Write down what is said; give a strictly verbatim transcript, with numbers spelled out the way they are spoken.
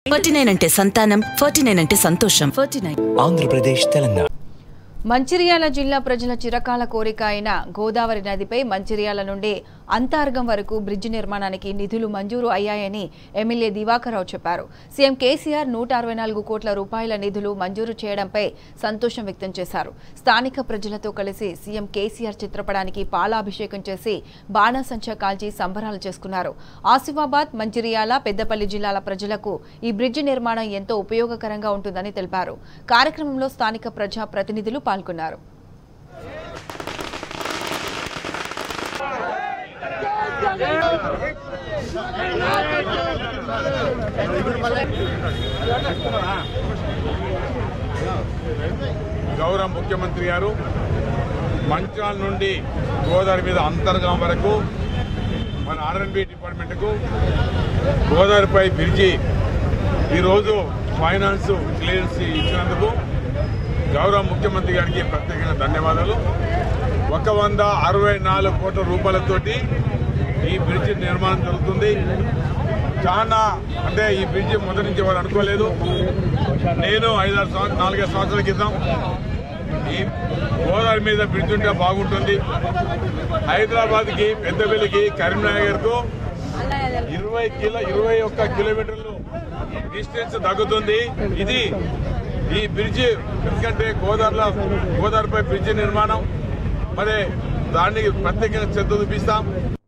Forty nine అంటే సంతానం, forty nine అంటే సంతోషం. Forty nine Andhra Pradesh, Telangana. మంచిర్యాల జిల్లా ప్రజల చిరకాల కోరిక అయిన గోదావరి నదిపై మంచిర్యాల నుండి అంతర్గం వరకు బ్రిడ్జి నిర్మాణానికి నిధులు మంజూరు అయ్యాయని ఎమ్మెల్యే దివాకర్ రావు చెప్పారు. సీఎం కేసీఆర్ నూట అరవై నాలుగు కోట్ల రూపాయల నిధులు మంజూరు చేయడంపై సంతోషం వ్యక్తం చేశారు. స్థానిక ప్రజలతో కలిసి సీఎం కేసీఆర్ చిత్రపటానికి పాలాభిషేకం చేసి బాణాసంచా కాల్చి సంబరాలు చేసుకున్నారు. ఆసిఫాబాద్, మంచిర్యాల, పెద్దపల్లి జిల్లాల ప్రజలకు ఈ బ్రిడ్జి నిర్మాణం ఎంతో ఉపయోగకరంగా ఉంటుందని తెలిపారు. కార్యక్రమంలో స్థానిక ప్రజా ప్రతినిధులు పాల్గొన్నారు. గౌరవ ముఖ్యమంత్రి గారు మంచాల నుండి గోదావరి మీద అంతర్గం వరకు మన ఆర్ అండ్ బి డిపార్ట్మెంట్కు గోదావరిపై బ్రిడ్జి ఈరోజు ఫైనాన్స్ క్లియరెన్స్ ఇచ్చినందుకు గౌరవ ముఖ్యమంత్రి గారికి ప్రత్యేకంగా ధన్యవాదాలు. ఒక వంద అరవై నాలుగు కోట్ల రూపాయలతోటి ఈ బ్రిడ్జి నిర్మాణం జరుగుతుంది. చాలా అంటే ఈ బ్రిడ్జి మొదటి నుంచి ఎవరు అనుకోలేదు. నేను ఐదారు సంవత్సరాలు నాలుగైదు సంవత్సరాల క్రితం ఈ గోదావరి మీద బ్రిడ్జ్ ఉంటే బాగుంటుంది, హైదరాబాద్కి, పెద్దపల్లికి, కరీంనగర్కు ఇరవై కిలో ఇరవై ఒక్క కిలోమీటర్లు డిస్టెన్స్ తగ్గుతుంది. ఇది ఈ బ్రిడ్జి ఎందుకంటే గోదావరిలో గోదావరిపై బ్రిడ్జి నిర్మాణం, మరి దానికి ప్రత్యేకంగా శ్రద్ధ చూపిస్తాం.